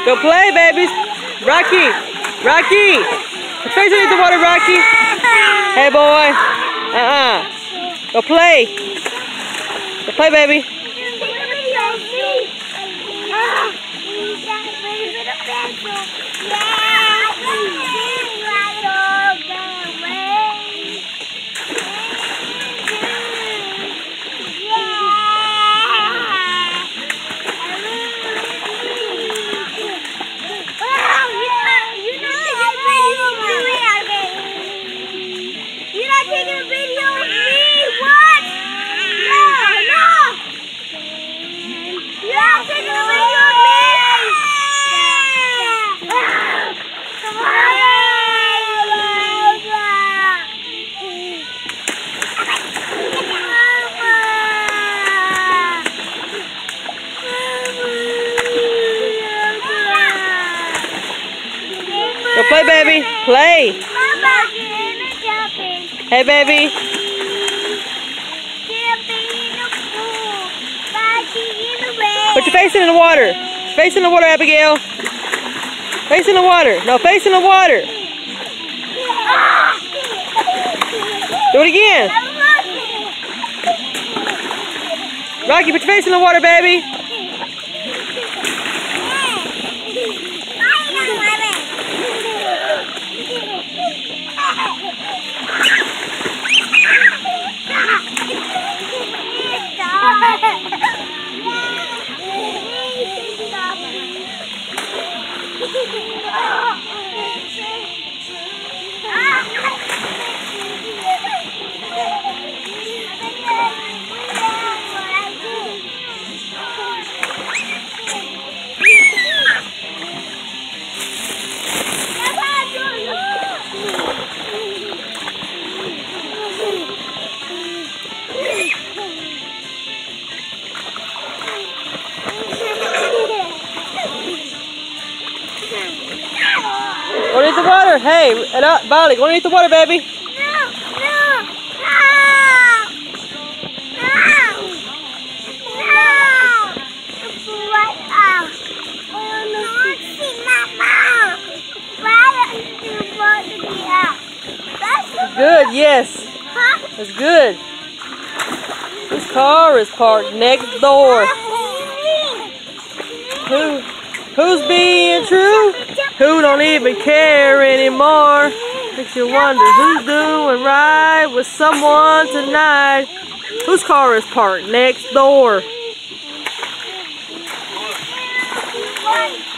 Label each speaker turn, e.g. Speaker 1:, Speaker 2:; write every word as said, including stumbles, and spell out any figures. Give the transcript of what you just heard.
Speaker 1: Go play, babies. Rocky. Rocky. Face underneath the water, Rocky. Hey, boy. Uh-uh. Go play. Go play, baby. Go play, baby. Play. Hey, baby. Put your face in the water. Face in the water, Abigail. Face in the water. No, face in the water. Do it again. Rocky, put your face in the water, baby. Go underneath the water. Hey, and uh, Bali, go underneath the water, baby.
Speaker 2: No, no, no, no, no. What? Oh, no, see my mouth. Why are you supposed to be out? That's
Speaker 1: good, yes.
Speaker 2: Huh?
Speaker 1: That's good. This car is parked next door. Who, who's being true? Who don't even care anymore? Makes you wonder who's doing right with someone tonight. Whose car is parked next door?